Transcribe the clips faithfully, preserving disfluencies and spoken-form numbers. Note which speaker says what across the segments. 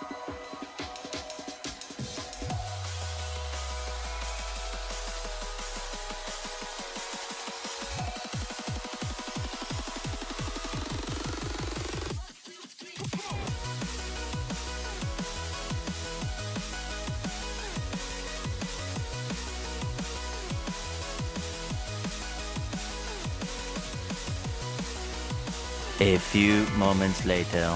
Speaker 1: A few moments later.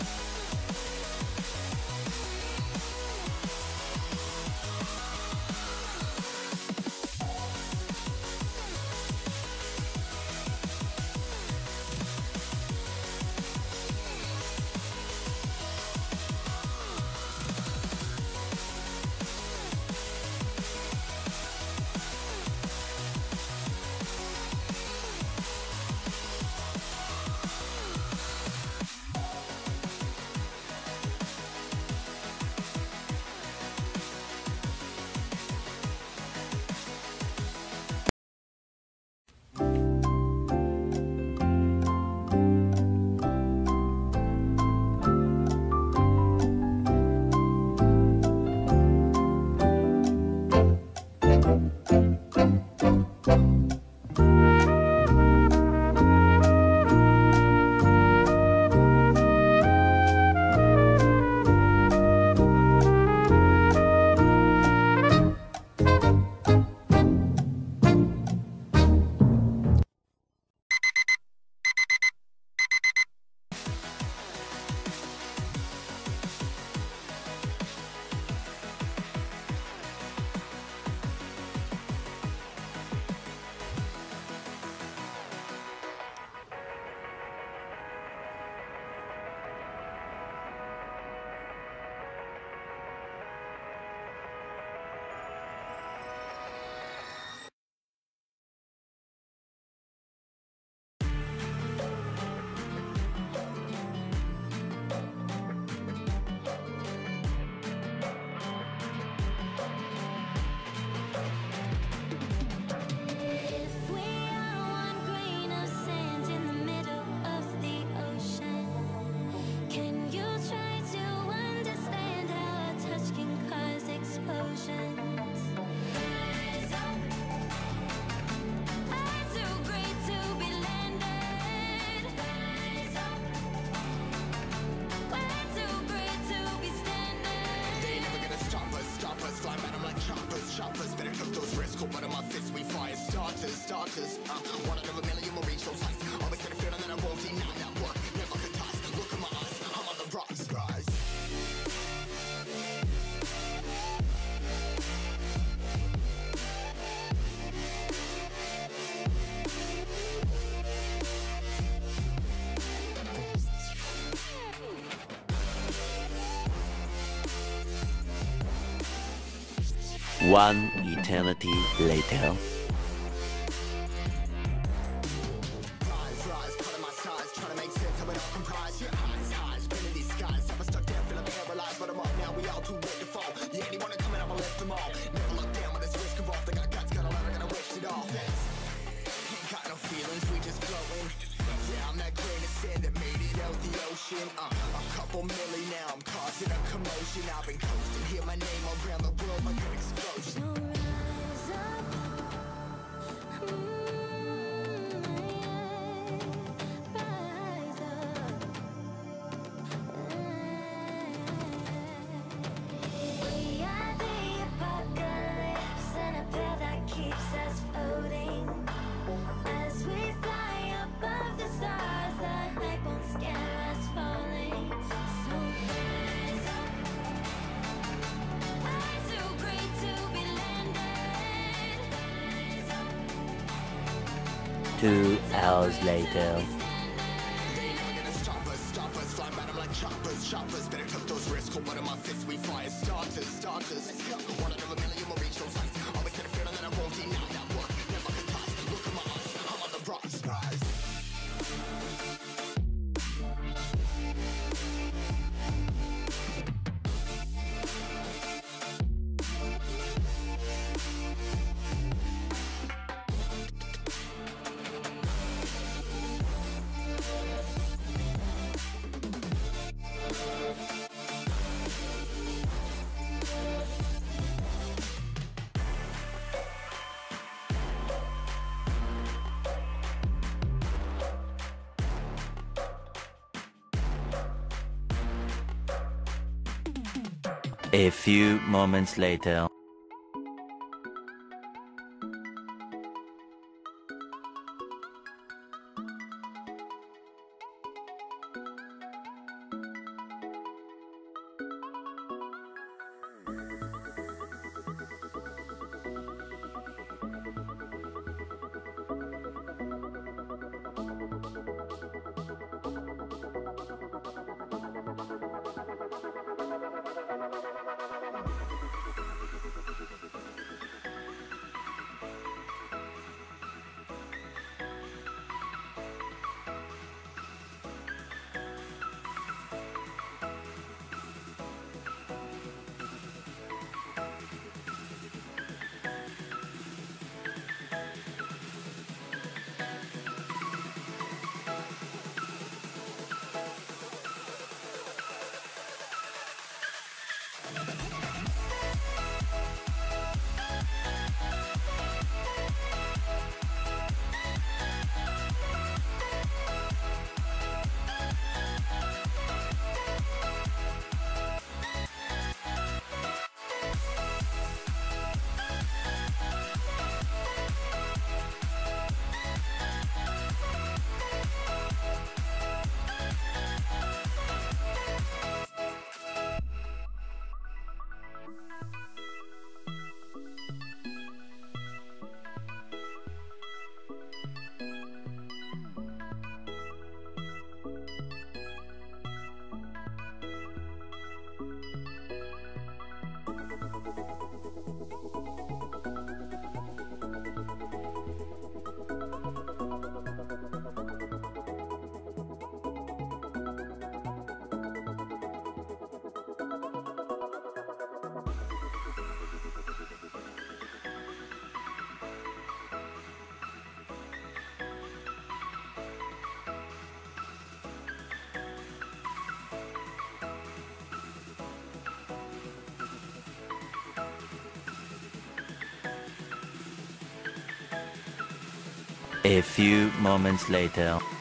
Speaker 2: One of my fists, we fire starters, starters. Uh, one out of a million will reach those heights. Always had a feeling that I won't deny that work. Never could ties. Look at my eyes, I'm on the rocks, guys.
Speaker 1: One eternity later.
Speaker 2: Rise, rise, part of my size, trying to make sense of it all comprise. Your eyes, highs, been in these skies. I'm stuck there, feeling paralyzed, but I'm up now. We all too late to fall. Yeah, anyone coming up, I'll lift them all. Never look down when there's risk involved. I got guts, got a lot, I gotta risk it all. Ain't got no feelings, we just flowing. Yeah, I'm that grain of sand that made it out the ocean. Uh, a couple milli now, I'm causing a commotion. I've been coasting, hear my name around the world like an explosion.
Speaker 1: Two hours later.
Speaker 2: Choppers, choppers, better took those risks. One of my fists, we fire starters, starters. One out of a million will reach those heights. Always had a feeling that I won't deny that work. Never could ties. Look at my eyes, I'm on the rocks, guys.
Speaker 1: A few moments later. A few moments later.